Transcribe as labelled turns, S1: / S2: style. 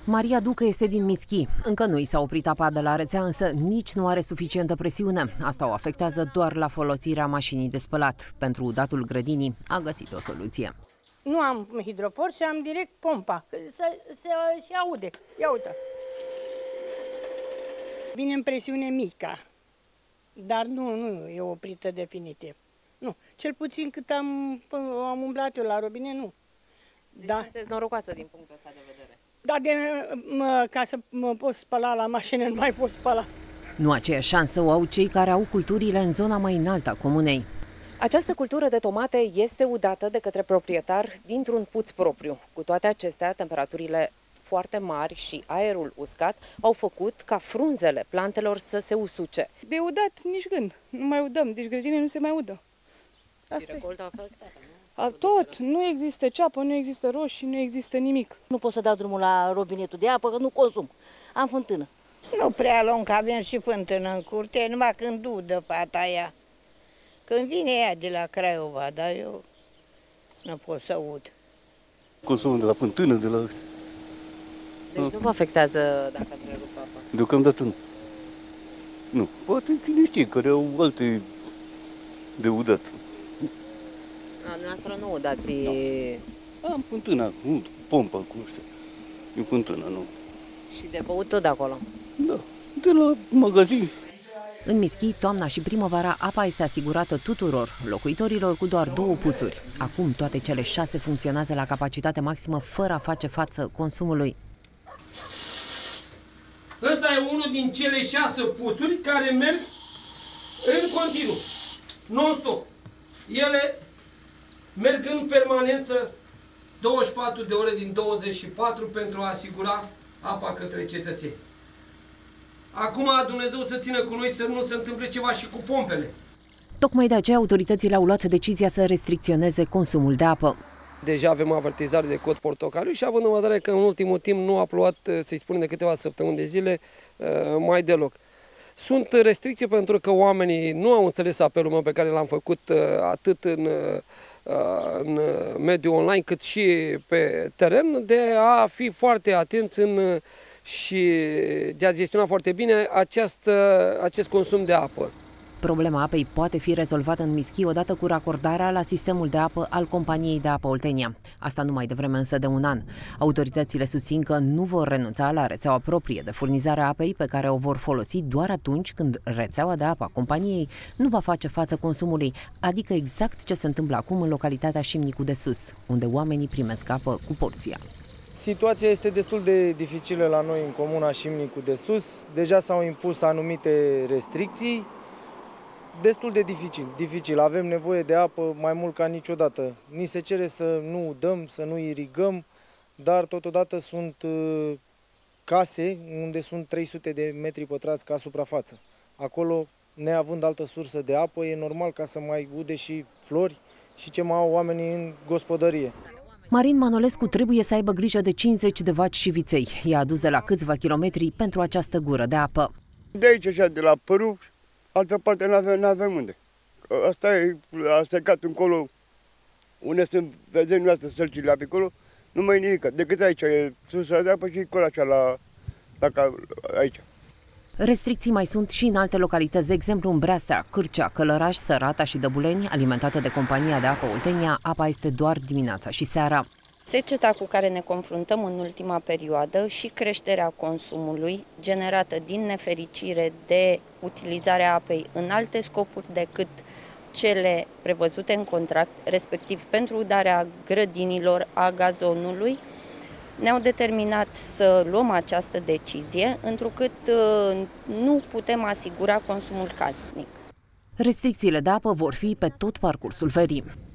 S1: Maria Ducă este din Mischi. Încă nu i s-a oprit apa de la rețea, însă nici nu are suficientă presiune. Asta o afectează doar la folosirea mașinii de spălat. Pentru udatul grădinii a găsit o soluție.
S2: Nu am hidrofor și am direct pompa. Se aude. Ia uite. Vine în presiune mică, dar nu e oprită definitiv. Nu. Cel puțin cât am umblat eu la robinet, nu.
S1: Deci sunteți norocoasă din punctul ăsta de vedere.
S2: Da, ca să mă pot spăla la mașină, nu mai pot spăla.
S1: Nu aceeași șansă o au cei care au culturile în zona mai înaltă a comunei. Această cultură de tomate este udată de către proprietar dintr-un puț propriu. Cu toate acestea, temperaturile foarte mari și aerul uscat au făcut ca frunzele plantelor să se usuce.
S3: De udat nici gând, nu mai udăm, deci grădinile nu se mai udă.
S1: Și recolta afectată, nu?
S3: Tot, nu există ceapă, nu există roșii, nu există nimic.
S4: Nu pot să dau drumul la robinetul de apă, că nu consum. Am fântână.
S2: Nu prea lung, că avem și fântână în curte, numai când udă fata aia. Când vine ea de la Craiova, dar eu nu pot să ud.
S5: Consumăm de la fântână, de la...
S1: Deci nu vă afectează dacă întrerup apa?
S5: Deocamdată nu. Nu. Poate cine știe, care au alte de udat.
S1: Noastră nu udați...
S5: Da. Am fântâna, nu, pompa, cum știu. E fântână, nu.
S1: Și de băut tot de acolo?
S5: Da, de la magazin.
S1: În Mischi, toamna și primăvara, apa este asigurată tuturor locuitorilor cu doar 2 puțuri. Acum toate cele 6 funcționează la capacitate maximă fără a face față consumului.
S6: Ăsta e unul din cele 6 puțuri care merg în continuu, non-stop. Ele merg în permanență 24 de ore din 24 pentru a asigura apa către cetățeni. Acum Dumnezeu să țină cu noi să nu se întâmple ceva și cu pompele.
S1: Tocmai de aceea autoritățile au luat decizia să restricționeze consumul de apă.
S6: Deja avem avertizare de cod portocaliu și având în vedere că în ultimul timp nu a plouat, să-i spunem, de câteva săptămâni de zile, mai deloc. Sunt restricții pentru că oamenii nu au înțeles apelul meu pe care l-am făcut atât în mediul online cât și pe teren, de a fi foarte atenți și de a gestiona foarte bine acest consum de apă.
S1: Problema apei poate fi rezolvată în Mischi odată cu racordarea la sistemul de apă al companiei de apă Oltenia. Asta nu mai devreme însă de un an. Autoritățile susțin că nu vor renunța la rețeaua proprie de furnizare a apei pe care o vor folosi doar atunci când rețeaua de apă a companiei nu va face față consumului, adică exact ce se întâmplă acum în localitatea Șimnicu de Sus, unde oamenii primesc apă cu porția.
S7: Situația este destul de dificilă la noi în comuna Șimnicu de Sus. Deja s-au impus anumite restricții. Destul de dificil. Avem nevoie de apă mai mult ca niciodată. Ni se cere să nu udăm, să nu irigăm, dar totodată sunt case unde sunt 300 de metri pătrați ca suprafață. Acolo, neavând altă sursă de apă, e normal ca să mai ude și flori și ce mai au oamenii în gospodărie.
S1: Marin Manolescu trebuie să aibă grijă de 50 de vaci și viței. I-a adus de la câțiva kilometri pentru această gură de apă.
S8: De aici, așa, de la Păru, altă parte n-avem unde. Asta e, a secat încolo, unde sunt, vedem noastră sălcile pe acolo, nu mai e nimic, decât aici e sursa de apă și acolo așa, aici.
S1: Restricții mai sunt și în alte localități, de exemplu în Breastea, Cârcea, Călăraș, Sărata și Dăbuleni, alimentată de compania de apă Oltenia, apa este doar dimineața și seara.
S9: Seceta cu care ne confruntăm în ultima perioadă și creșterea consumului generată din nefericire de utilizarea apei în alte scopuri decât cele prevăzute în contract, respectiv pentru udarea grădinilor, a gazonului, ne-au determinat să luăm această decizie, întrucât nu putem asigura consumul casnic.
S1: Restricțiile de apă vor fi pe tot parcursul verii.